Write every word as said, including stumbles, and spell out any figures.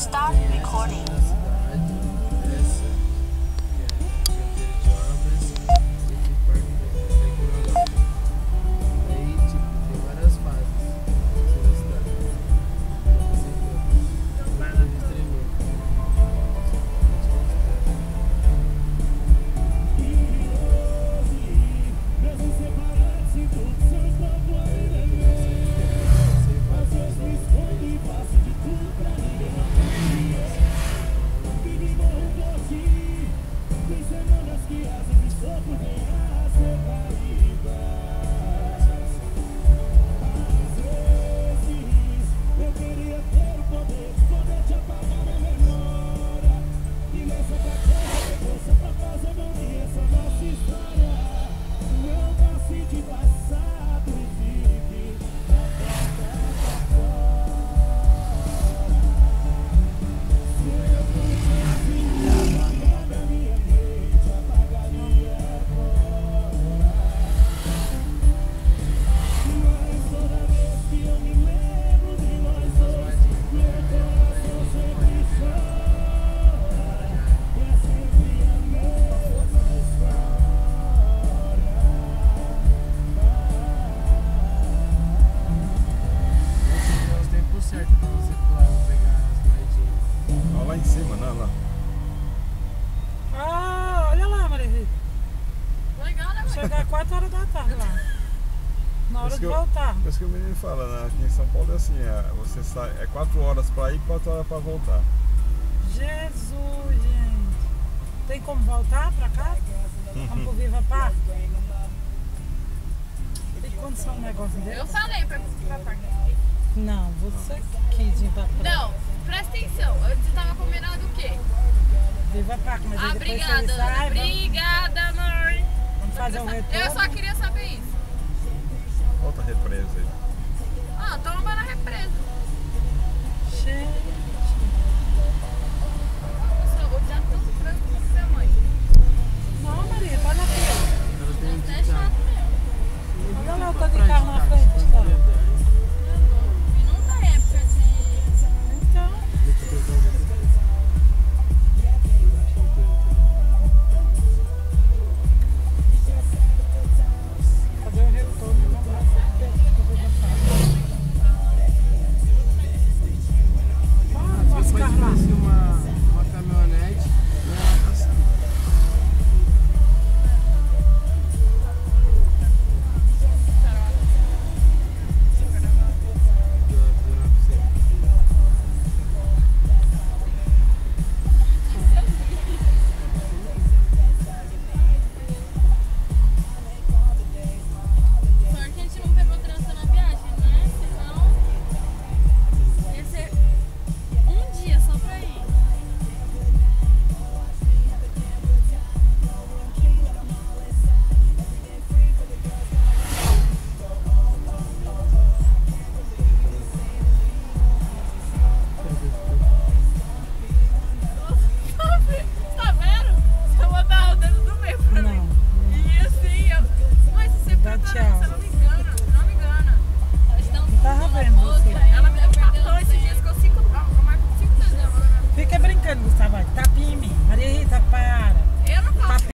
Start recording. Lá em cima, né? Lá. Ah, olha lá, Maria Rita. Legal, né, mãe? Chegar quatro horas da tarde lá. Na hora de eu, voltar. Por isso que o menino fala, né? Aqui em São Paulo é assim, é, você sai, é quatro horas pra ir e quatro horas pra voltar. Jesus, gente. Tem como voltar pra casa? Vamos pro Viva Parque? Tem condição um negócio desse? Eu falei pra pra parque. Não, você quis ir pra praia. Não, presta atenção. Você tava combinando o quê? Viva Parque, mas aí Ah, depois obrigada, você sai, vamos, obrigada, amor. vamos fazer um retorno. Eu só queria saber isso. Outra represa aí.